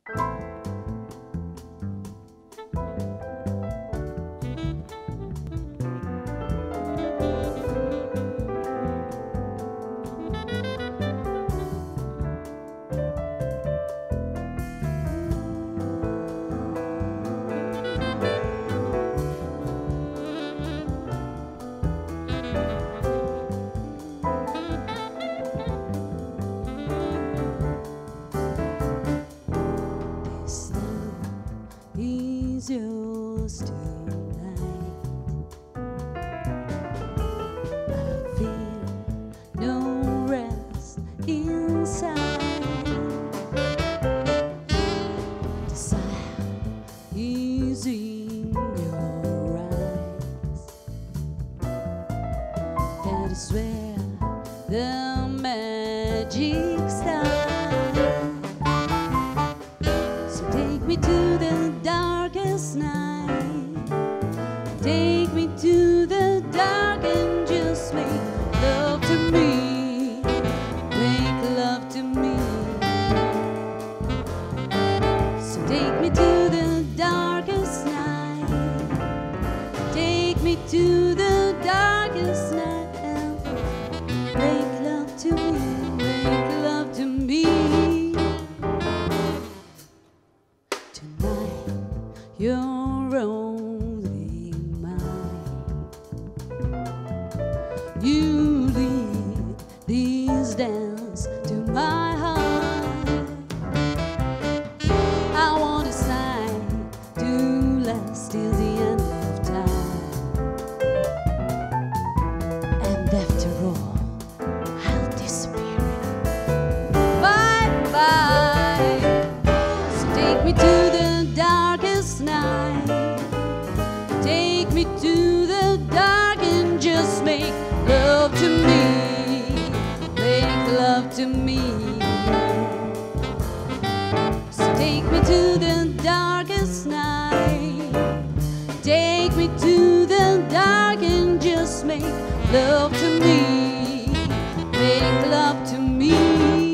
Is yours tonight. I feel no rest inside. Desire is in your eyes. That is where the magic starts. So take me to the darkest night. Take me to the dark and just make love to me. Make love to me. So take me to the darkest night. Take me to the darkest night and make love to me. Make love to me. Tonight you're only mine. You lead this dance to my heart. I want a sign to last till the end of time. And after all, I'll disappear. Bye bye. So take me to the darkest night. Take me to the dark and just make love to me. Make love to me. So take me to the darkest night. Take me to the dark and just make love to me. Make love to me.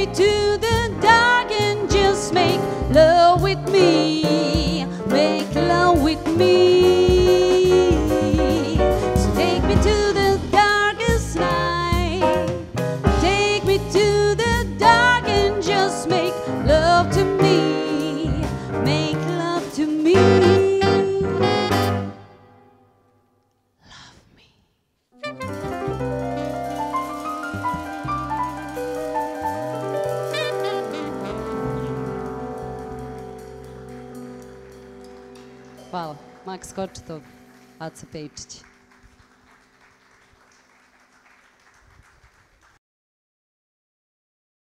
me to the dark and just make love with me. Make love with me. So take me to the darkest night. Take me to the dark and just make love to me. Make love to me. Love me. Hvala. Maks Kočetov, Aca Pejčić.